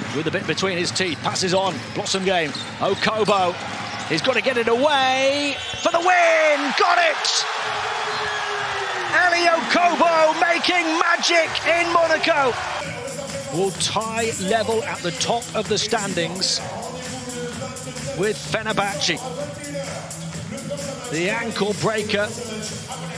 with the bit between his teeth, passes on, Blossom game, Okobo, he's got to get it away for the win, got it! Elie Okobo making magic in Monaco. Will tie level at the top of the standings with Fenerbahce. The ankle breaker